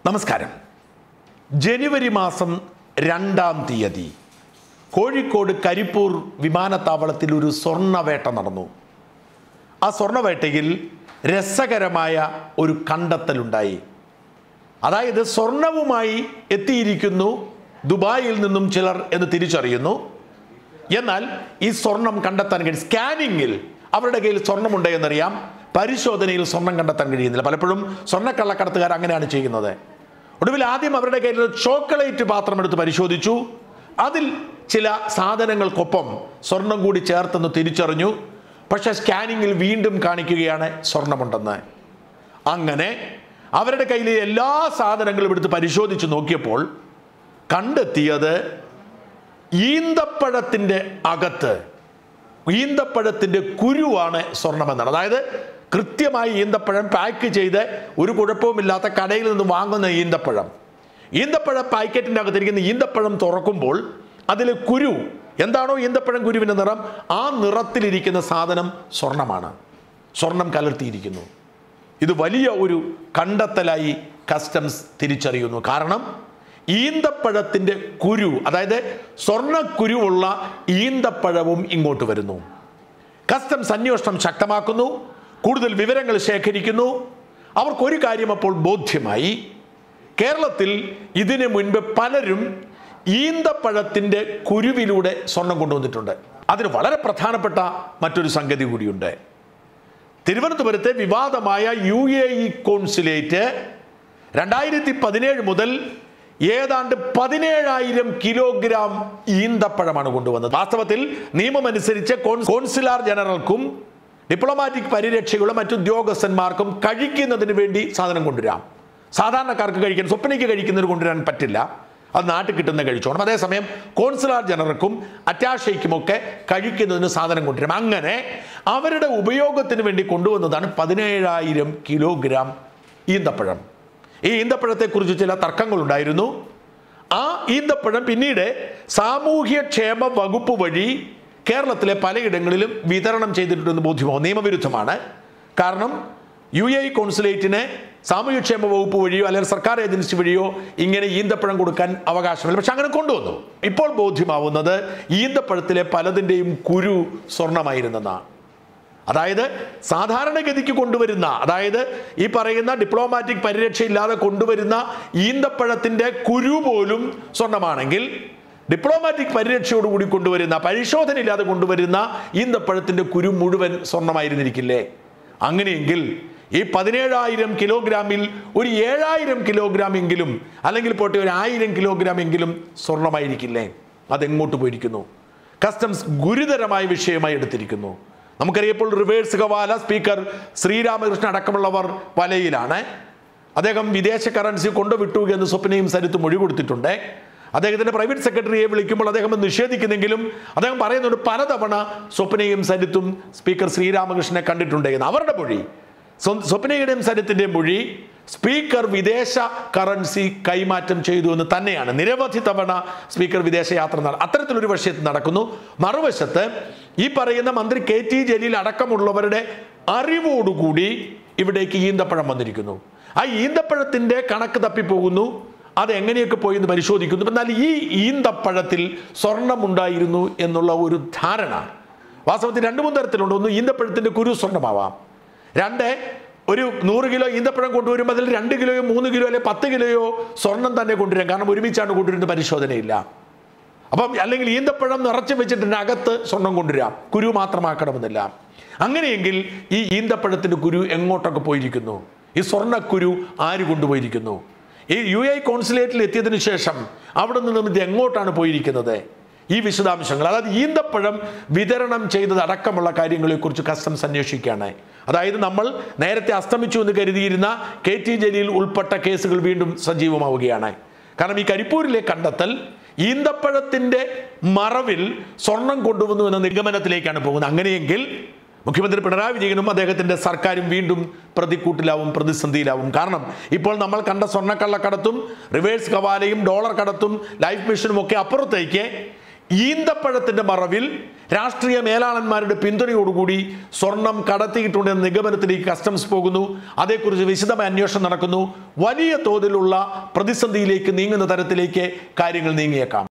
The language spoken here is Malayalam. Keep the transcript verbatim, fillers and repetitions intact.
നമസ്കാരം. ജനുവരി മാസം രണ്ടാം തീയതി കോഴിക്കോട് കരിപ്പൂർ വിമാനത്താവളത്തിൽ ഒരു സ്വർണ്ണവേട്ട നടന്നു. ആ സ്വർണ്ണവേട്ടയിൽ രസകരമായ ഒരു കണ്ടെത്തലുണ്ടായി. അതായത് സ്വർണവുമായി എത്തിയിരിക്കുന്നു ദുബായിൽ നിന്നും ചിലർ എന്ന് തിരിച്ചറിയുന്നു. എന്നാൽ ഈ സ്വർണം കണ്ടെത്താൻ കഴിയും. സ്കാനിങ്ങിൽ അവരുടെ കയ്യിൽ സ്വർണ്ണമുണ്ട് എന്നറിയാം, പരിശോധനയിൽ സ്വർണം കണ്ടെത്താൻ കഴിയുന്നില്ല. പലപ്പോഴും സ്വർണ്ണക്കള്ളക്കടത്തുകാർ അങ്ങനെയാണ് ചെയ്യുന്നത്. ഒടുവിൽ ആദ്യം അവരുടെ കയ്യിൽ ചോക്ലേറ്റ് പാത്രം എടുത്ത് പരിശോധിച്ചു. അതിൽ ചില സാധനങ്ങൾക്കൊപ്പം സ്വർണം കൂടി ചേർത്തെന്ന് തിരിച്ചറിഞ്ഞു. പക്ഷെ സ്കാനിങ്ങിൽ വീണ്ടും കാണിക്കുകയാണ് സ്വർണമുണ്ടെന്ന്. അങ്ങനെ അവരുടെ കയ്യിലെ എല്ലാ സാധനങ്ങളും എടുത്ത് പരിശോധിച്ച് നോക്കിയപ്പോൾ കണ്ടെത്തിയത് ഈന്തപ്പഴത്തിൻ്റെ അകത്ത് ഈന്തപ്പഴത്തിൻ്റെ കുരുവാണ് സ്വർണമെന്നാണ്. അതായത് കൃത്യമായി ഈന്തപ്പഴം പാക്ക് ചെയ്ത് ഒരു കുഴപ്പവുമില്ലാത്ത കടയിൽ നിന്ന് വാങ്ങുന്ന ഈന്തപ്പഴം, ഈന്തപ്പഴ പാക്കറ്റിൻ്റെ അകത്തിരിക്കുന്ന ഈന്തപ്പഴം തുറക്കുമ്പോൾ അതിലെ കുരു എന്താണോ ഈന്തപ്പഴം കുരുവിൻ്റെ നിറം, ആ നിറത്തിലിരിക്കുന്ന സാധനം സ്വർണമാണ്. സ്വർണം കലർത്തിയിരിക്കുന്നു. ഇത് വലിയ ഒരു കണ്ടെത്തലായി കസ്റ്റംസ് തിരിച്ചറിയുന്നു. കാരണം ഈന്തപ്പഴത്തിൻ്റെ കുരു, അതായത് സ്വർണ്ണക്കുരുവുള്ള ഈന്തപ്പഴവും ഇങ്ങോട്ട് വരുന്നു. കസ്റ്റംസ് അന്വേഷണം ശക്തമാക്കുന്നു, കൂടുതൽ വിവരങ്ങൾ ശേഖരിക്കുന്നു. അവർക്കൊരു കാര്യം അപ്പോൾ ബോധ്യമായി. കേരളത്തിൽ ഇതിനു മുൻപ് പലരും ഈന്തപ്പഴത്തിൻ്റെ കുരുവിലൂടെ സ്വർണം കൊണ്ടുവന്നിട്ടുണ്ട്. അതിന് വളരെ പ്രധാനപ്പെട്ട മറ്റൊരു സംഗതി കൂടിയുണ്ട്. തിരുവനന്തപുരത്തെ വിവാദമായ യു എ ഇ കോൺസുലേറ്റ് രണ്ടായിരത്തി പതിനേഴ് മുതൽ ഏതാണ്ട് പതിനേഴായിരം കിലോഗ്രാം ഈന്തപ്പഴമാണ് കൊണ്ടുവന്നത്. വാസ്തവത്തിൽ നിയമമനുസരിച്ച് കോൺസുലാർ ജനറൽക്കും ഡിപ്ലോമാറ്റിക് പരിരക്ഷയുള്ള മറ്റുദ്യോഗസ്ഥന്മാർക്കും കഴിക്കുന്നതിന് വേണ്ടി സാധനം കൊണ്ടുവരാം. സാധാരണക്കാർക്ക് കഴിക്കാൻ, സ്വപ്നയ്ക്ക് കഴിക്കുന്നതിന് കൊണ്ടുവരാൻ പറ്റില്ല. അത് നാട്ടിൽ കിട്ടുന്ന കഴിച്ചോണം. അതേസമയം കോൺസുലാർ ജനറൽക്കും അറ്റാഷയ്ക്കുമൊക്കെ കഴിക്കുന്നതിന് സാധനം കൊണ്ടുവരാം. അങ്ങനെ അവരുടെ ഉപയോഗത്തിന് വേണ്ടി കൊണ്ടുവന്നതാണ് പതിനേഴായിരം കിലോഗ്രാം ഈന്തപ്പഴം. ഈ ഈന്തപ്പഴത്തെക്കുറിച്ച് ചില തർക്കങ്ങളുണ്ടായിരുന്നു. ആ ഈന്തപ്പഴം പിന്നീട് സാമൂഹ്യക്ഷേമ വകുപ്പ് വഴി കേരളത്തിലെ പലയിടങ്ങളിലും വിതരണം ചെയ്തിട്ടുണ്ടെന്ന് ബോധ്യമാവും. നിയമവിരുദ്ധമാണ്. കാരണം യു എ ഇ കോൺസുലേറ്റിന് സാമൂഹ്യക്ഷേമ വകുപ്പ് വഴിയോ അല്ലെങ്കിൽ സർക്കാർ ഏജൻസി വഴിയോ ഇങ്ങനെ ഈന്തപ്പഴം കൊടുക്കാൻ അവകാശമില്ല. പക്ഷെ അങ്ങനെ കൊണ്ടുവന്നു. ഇപ്പോൾ ബോധ്യമാവുന്നത് ഈന്തപ്പഴത്തിലെ പലതിൻ്റെയും കുരു സ്വർണ്ണമായിരുന്നെന്നാണ്. അതായത് സാധാരണഗതിക്ക് കൊണ്ടുവരുന്ന, അതായത് ഈ പറയുന്ന ഡിപ്ലോമാറ്റിക് പരിരക്ഷയില്ലാതെ കൊണ്ടുവരുന്ന ഈന്തപ്പഴത്തിൻ്റെ കുരു പോലും സ്വർണ്ണമാണെങ്കിൽ ഡിപ്ലോമാറ്റിക് പരിരക്ഷയോടുകൂടി കൊണ്ടുവരുന്ന, പരിശോധന ഇല്ലാതെ കൊണ്ടുവരുന്ന ഈന്തപ്പഴത്തിൻ്റെ കുരു മുഴുവൻ സ്വർണ്ണമായിരുന്നിരിക്കില്ലേ? അങ്ങനെയെങ്കിൽ ഈ പതിനേഴായിരം കിലോഗ്രാമിൽ ഒരു ഏഴായിരം കിലോഗ്രാം എങ്കിലും, അല്ലെങ്കിൽ പോട്ടെ ഒരു ആയിരം കിലോഗ്രാം എങ്കിലും സ്വർണ്ണമായിരിക്കില്ലേ? അതെങ്ങോട്ട് പോയിരിക്കുന്നു? കസ്റ്റംസ് ഗുരുതരമായ വിഷയമായി എടുത്തിരിക്കുന്നു. നമുക്കറിയപ്പോൾ റിവേഴ്സ് ഹവാല സ്പീക്കർ ശ്രീരാമകൃഷ്ണൻ അടക്കമുള്ളവർ വലയിലാണ്. അദ്ദേഹം വിദേശ കറൻസി കൊണ്ടുവിട്ടു എന്ന് സ്വപ്നയും സരിത്തും മൊഴി കൊടുത്തിട്ടുണ്ട്. അദ്ദേഹത്തിൻ്റെ പ്രൈവറ്റ് സെക്രട്ടറിയെ വിളിക്കുമ്പോൾ അദ്ദേഹം നിഷേധിക്കുന്നെങ്കിലും അദ്ദേഹം പറയുന്നുണ്ട് പലതവണ സ്വപ്നയും സരിത്തും സ്പീക്കർ ശ്രീരാമകൃഷ്ണനെ കണ്ടിട്ടുണ്ട് എന്ന്. അവരുടെ മൊഴി, സ്വപ്നയുടെയും സരിത്തിൻ്റെയും മൊഴി, സ്പീക്കർ വിദേശ കറൻസി കൈമാറ്റം ചെയ്തു എന്ന് തന്നെയാണ്. നിരവധി തവണ സ്പീക്കർ വിദേശയാത്ര നട അത്തരത്തിലൊരു വശത്ത് നടക്കുന്നു. മറുവശത്ത് ഈ പറയുന്ന മന്ത്രി കെ ടി ജലീൽ അടക്കമുള്ളവരുടെ അറിവോടുകൂടി ഇവിടേക്ക് ഈന്തപ്പഴം വന്നിരിക്കുന്നു. ആ ഈന്തപ്പഴത്തിൻ്റെ കണക്ക് തപ്പിപ്പോകുന്നു. അത് എങ്ങനെയൊക്കെ പോയി എന്ന് പരിശോധിക്കുന്നു. എന്നാൽ ഈ ഈന്തപ്പഴത്തിൽ സ്വർണ്ണമുണ്ടായിരുന്നു എന്നുള്ള ഒരു ധാരണ വാസ്തവത്തിൽ രണ്ട് മൂന്ന് തരത്തിലുണ്ട്. ഒന്ന്, ഈന്തപ്പഴത്തിൻ്റെ കുരു സ്വർണ്ണമാവാം. രണ്ട്, ഒരു നൂറ് കിലോ ഈന്തപ്പഴം കൊണ്ടുവരുമ്പോൾ അതിൽ രണ്ട് കിലോയോ മൂന്ന് കിലോ അല്ലെങ്കിൽ പത്ത് കിലോയോ സ്വർണം തന്നെ കൊണ്ടുവരാം. കാരണം ഒരുമിച്ചാണ് കൊണ്ടുവരുന്നത്, പരിശോധനയില്ല. അപ്പം അല്ലെങ്കിൽ ഈന്തപ്പഴം നിറച്ച് വെച്ചിട്ടുണ്ട്, അകത്ത് സ്വർണം കൊണ്ടുവരാം, കുരു മാത്രമാക്കണമെന്നില്ല. അങ്ങനെയെങ്കിൽ ഈ ഈന്തപ്പഴത്തിൻ്റെ കുരു എങ്ങോട്ടൊക്കെ പോയിരിക്കുന്നു? ഈ സ്വർണ്ണക്കുരു ആര് കൊണ്ടുപോയിരിക്കുന്നു? ഈ യു എ കോൺസുലേറ്റിൽ എത്തിയതിനു ശേഷം അവിടെ നിന്നും ഇത് എങ്ങോട്ടാണ് പോയിരിക്കുന്നത്? ഈ വിശദാംശങ്ങൾ, അതായത് ഈന്തപ്പഴം വിതരണം ചെയ്തത് അടക്കമുള്ള കാര്യങ്ങളെക്കുറിച്ച് കസ്റ്റംസ് അന്വേഷിക്കുകയാണ്. അതായത് നമ്മൾ നേരത്തെ അസ്തമിച്ചു എന്ന് കരുതിയിരുന്ന കെ ടി ജലീൽ ഉൾപ്പെട്ട കേസുകൾ വീണ്ടും സജീവമാവുകയാണ്. കാരണം ഈ കരിപ്പൂരിലെ കണ്ടെത്തൽ ഈന്തപ്പഴത്തിൻ്റെ മറവിൽ സ്വർണം കൊണ്ടുവന്നു എന്ന നിഗമനത്തിലേക്കാണ് പോകുന്നത്. അങ്ങനെയെങ്കിൽ മുഖ്യമന്ത്രി പിണറായി വിജയനും അദ്ദേഹത്തിൻ്റെ സർക്കാരും വീണ്ടും പ്രതിക്കൂട്ടിലാവും, പ്രതിസന്ധിയിലാവും. കാരണം ഇപ്പോൾ നമ്മൾ കണ്ട സ്വർണ്ണക്കള്ളക്കടത്തും റിവേഴ്സ് ഹവാലയും ഡോളർ കടത്തും ലൈഫ് മിഷനും ഒക്കെ അപ്പുറത്തേക്ക് ഈന്തപ്പഴത്തിന്റെ മറവിൽ രാഷ്ട്രീയ മേലാളന്മാരുടെ പിന്തുണയോടുകൂടി സ്വർണം കടത്തിയിട്ടുണ്ടെന്ന നിഗമനത്തിലേക്ക് കസ്റ്റംസ് പോകുന്നു. അതേക്കുറിച്ച് വിശദമായ അന്വേഷണം നടക്കുന്നു. വലിയ തോതിലുള്ള പ്രതിസന്ധിയിലേക്ക് നീങ്ങുന്ന തരത്തിലേക്ക് കാര്യങ്ങൾ നീങ്ങിയേക്കാം.